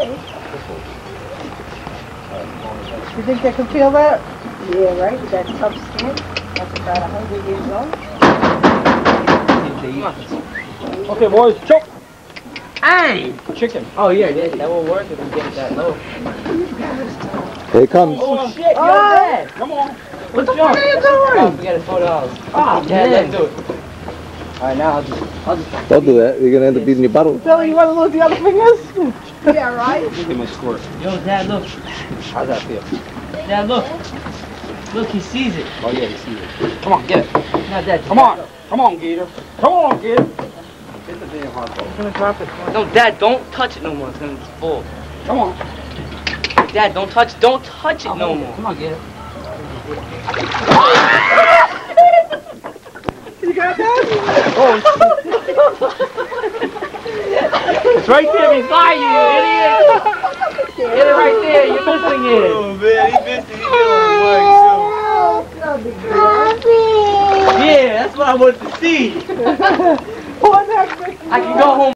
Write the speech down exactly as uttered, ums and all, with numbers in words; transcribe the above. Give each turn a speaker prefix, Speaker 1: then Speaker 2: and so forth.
Speaker 1: You think they can feel that? Yeah, right? That tough skin. That's about a hundred years old.
Speaker 2: Okay, boys, choke.
Speaker 3: Hey!
Speaker 2: Chicken.
Speaker 3: Oh yeah, that, that won't work if we get it that low.
Speaker 4: Here it comes.
Speaker 3: Oh shit, yo, Dad!
Speaker 2: Come on.
Speaker 1: What the fuck are you doing?
Speaker 3: We got a four dollars.
Speaker 1: Oh,
Speaker 3: Dad,
Speaker 1: man.
Speaker 3: let's do it. Alright, now I'll just, I'll just...
Speaker 4: Don't do that. You're gonna end up beating your bottle.
Speaker 1: Billy, you want to lose the other fingers? Yeah, right?
Speaker 2: Give him a squirt.
Speaker 3: Yo, Dad, look.
Speaker 2: How's that feel?
Speaker 3: Dad, look. Look, he sees it.
Speaker 2: Oh yeah, he sees it. Come on, get it.
Speaker 3: Now, Dad,
Speaker 2: Come on. Come on, Gator. Come on, Gator. Get the damn hot dog.
Speaker 1: I'm gonna drop it.
Speaker 3: No, Dad, don't touch it no more. It's gonna be full.
Speaker 2: Come on.
Speaker 3: Dad, don't touch, don't touch it no more.
Speaker 2: Come on, Gator.
Speaker 1: You got that?
Speaker 2: Oh, it's right there beside you, you idiot. Get it right there. You're missing it.
Speaker 3: Oh man, he missed it. He got Yeah, that's what I wanted to see.
Speaker 1: Poor Nick.
Speaker 3: I can go home.